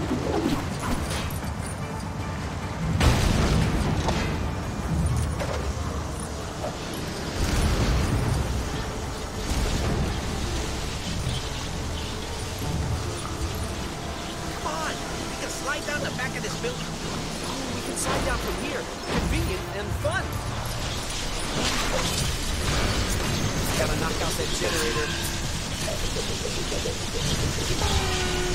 Slide down the back of this building. Oh, we can slide down from here. Convenient and fun. Gotta knock out that generator.